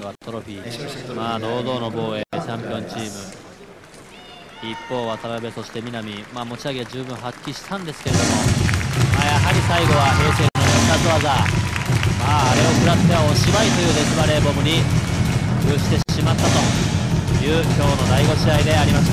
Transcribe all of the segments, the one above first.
度はトロフィー、堂々の防衛、チャンピオンチーム。一方、渡辺、そして南、持ち上げ十分発揮したんですけれども、やはり最後は平成の必殺技、あれを食らってはおしまいというデスバレーボムに封してしまったという今日の第5試合でありました。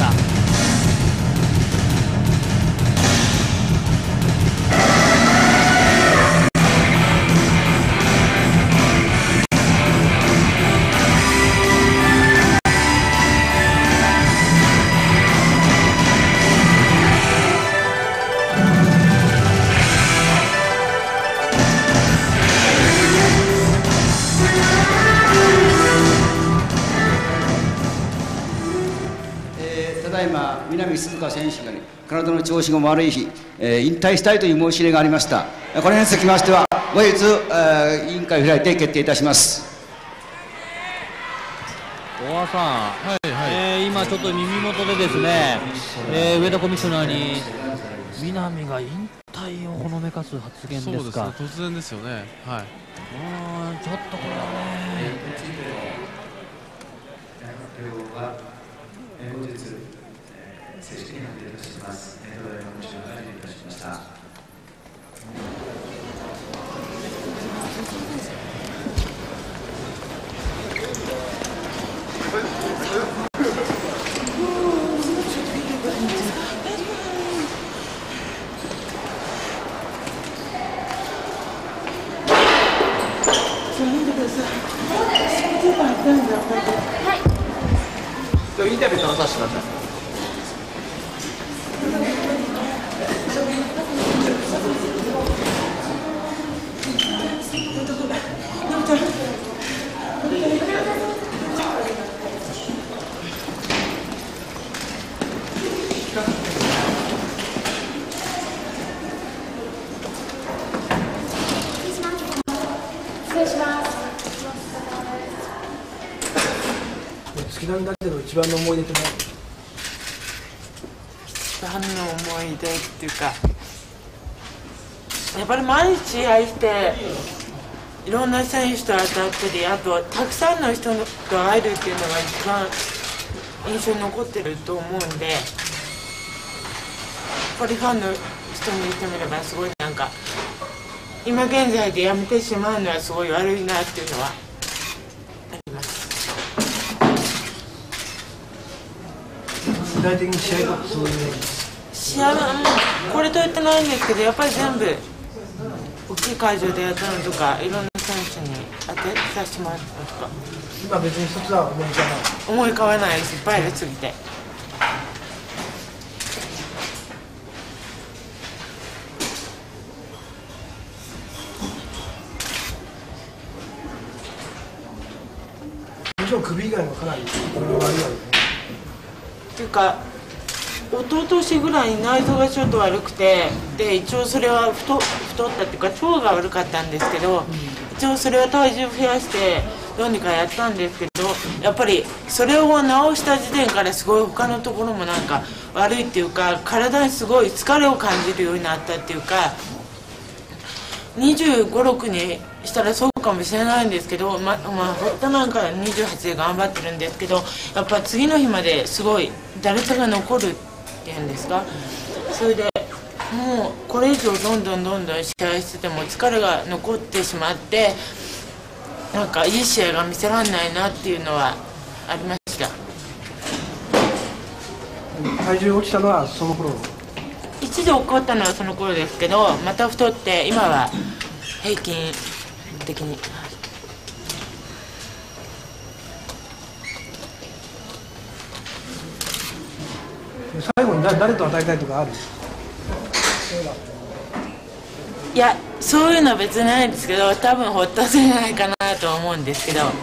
南鈴鹿選手が、体の調子が悪い日、引退したいという申し入れがありました。これにつきましては後日委員会を開いて決定いたします。 大和さん、今ちょっと耳元でですね、上田コミッショナーに南が引退をほのめかす発言ですか。 そうですね、突然ですよね。はい。 ちょっとこれはね。 後日正式に発表いたします。どうやらコミッションが決定いたしました。 はい。インタビューとさせてください。 月並みだけど一番の思い出って何？ 一番の思い出っていうか、やっぱり毎日試合していろんな選手と当たったり、あとたくさんの人と会えるっていうのが一番印象に残ってると思うんで、やっぱりファンの人にしてみればすごいなんか今現在でやめてしまうのはすごい悪いなっていうのはあります。 具体的に試合とかそういう試合はこれと言ってないんですけど、やっぱり全部大きい会場でやったのとかいろんな選手に当てさせてもらったとか、 今別に一つは思い浮かばない。 思い浮かばないです、いっぱいありすぎて。 もちろん首以外もかなりいろいろ悪いわけね。 っていうか一昨年ぐらいに内臓がちょっと悪くて、で一応それは太ったっていうか腸が悪かったんですけど、一応それは体重増やしてどうにかやったんですけど、やっぱりそれを治した時点からすごい他のところもなんか悪いっていうか、体にすごい疲れを感じるようになったっていうか、25、6にしたらそうかもしれないんですけど、堀田なんか28で頑張ってるんですけど、やっぱ次の日まですごいだるさが残るっていうんですか。それでもうこれ以上どんどん試合してても疲れが残ってしまって、なんかいい試合が見せられないなっていうのはありました。 体重落ちたのはその頃？ 一度起こったのはその頃ですけど、また太って今は平均的に。 最後に誰と当たりたいとかある？ いや、そういうのは別にないんですけど、多分堀田じゃないかなと思うんですけど。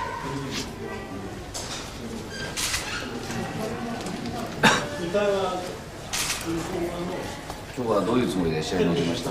今日はどういうつもりで試合に臨みました？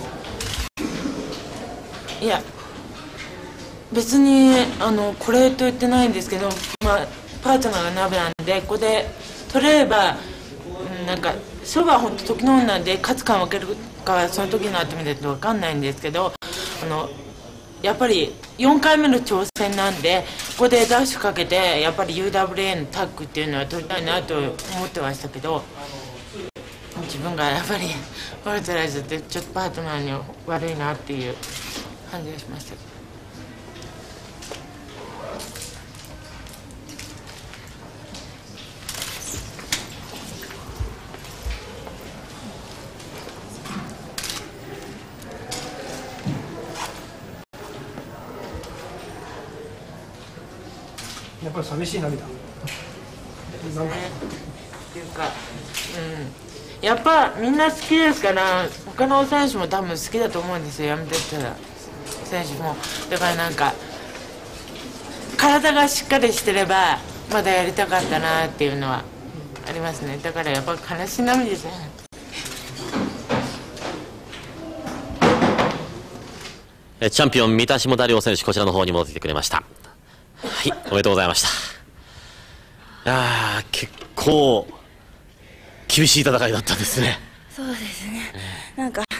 いや、別にこれと言ってないんですけど、パートナーが鍋なんで、ここで取れれば、なんか勝負は本当時の運なんで、勝つか負けるかはその時になってみないと分かんないんですけど、やっぱり 4回目の挑戦なんで、ここでダッシュかけてやっぱり UWA のタッグっていうのは取りたいなと思ってましたけど、自分がやっぱりウルトライズってちょっとパートナーに悪いなっていう感じがしました。 やっぱり寂しい涙。なんかっていうか、やっぱみんな好きですから、他の選手も多分好きだと思うんですよ、やめてったら選手も。だからなんか体がしっかりしてればまだやりたかったなっていうのはありますね。だからやっぱ悲しい涙ですね。 チャンピオン三田下田遼選手、こちらの方に戻ってきてくれました。はい、おめでとうございました。結構厳しい戦いだったんですね。 そうですね、なんか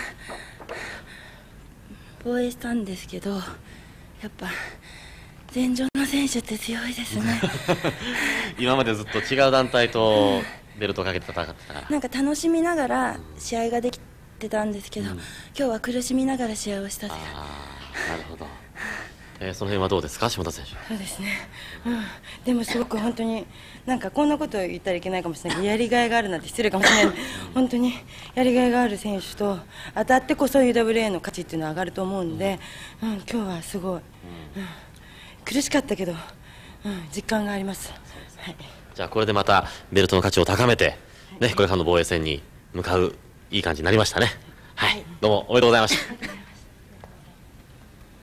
防衛したんですけど、やっぱ前場の選手って強いですね。 今までずっと違う団体とベルトをかけて戦ってたから、 なんか楽しみながら試合ができてたんですけど、今日は苦しみながら試合をしたという。 なるほど。その辺はどうですか、下田選手。 そうですね、でもすごく本当になんかこんなことを言ったらいけないかもしれないけど、やりがいがあるなんて失礼かもしれない。本当にやりがいがある選手と当たってこそ UWA の価値っていうのは上がると思うんで、今日はすごい、苦しかったけど、実感があります。はい、 じゃあこれでまたベルトの価値を高めて、ね、これからの防衛戦に向かういい感じになりましたね。はい、どうもおめでとうございました。